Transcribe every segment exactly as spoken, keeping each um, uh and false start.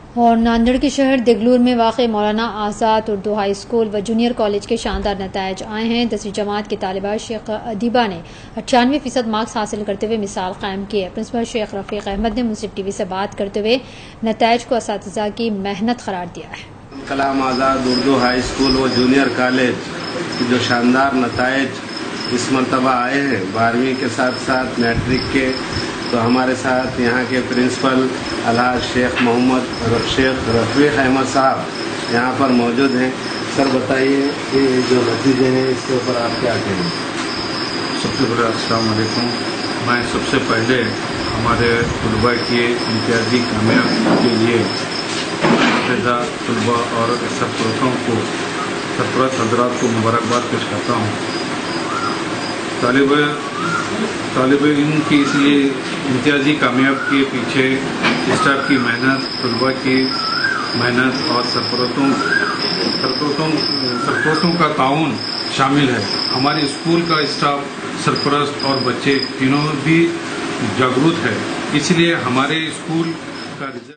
اور ناندیڑ کے شہر دگلور میں واقع مولانا آزاد اردو ہائی اسکول و جونیئر کالج کے شاندار نتائج آئے ہیں۔ دسویں جماعت کی طالبہ شیخ ادیبہ نے اٹھانوے فیصد مارکس حاصل کرتے ہوئے مثال قائم کی ہے۔ پرنسپل شیخ رفیق احمد نے منصف ٹی وی سے بات کرتے ہوئے نتائج کو اساتذہ کی محنت قرار دیا ہے۔ کلام آزاد اردو ہائی اسکول و جونیئر کالج کی جو شاندار نتائج اس مرتبہ آئے ہیں بارہویں کے ساتھ ساتھ میٹرک کے، تو ہمارے ساتھ یہاں کے پرنسپل الحاج شیخ محمد شیخ رفیق احمد صاحب یہاں پر موجود ہیں۔ سر بتائیے کہ جو نتیجے ہیں اس کے اوپر آپ کیا کہیں؟ سب سے بڑا السلام علیکم۔ میں سب سے پہلے ہمارے طلباء کی امتیازی کامیابی کے لیے اساتذہ، طلباء اور سرپرستوں کو سرپرست حضرات کو مبارکباد پیش کرتا ہوں۔ طالب طالب علم کی اس لیے امتیازی کامیاب کے پیچھے اسٹاف کی محنت، طلباء کی محنت اور سرپرستوں سرپرستوں سرپرستوں کا تعاون شامل ہے۔ ہمارے اسکول کا اسٹاف، سرپرست اور بچے تینوں بھی جاگرت ہے، اس لیے ہمارے اسکول کا رزلٹ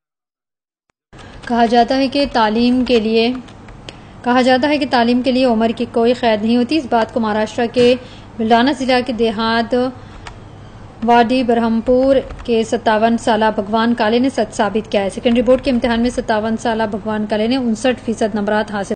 کہا جاتا ہے کہ تعلیم کے لیے کہا جاتا ہے کہ تعلیم کے لیے عمر کی کوئی قید نہیں ہوتی۔ اس بات کو مہاراشٹر کے بلڈانا ضلع کے دیہات وادی برہمپور کے ستاون سالہ بھگوان کالے نے سچ ثابت کیا ہے۔ سیکنڈری بورڈ کے امتحان میں ستاون سالہ بھگوان کالے نے انسٹھ فیصد نمبرات حاصل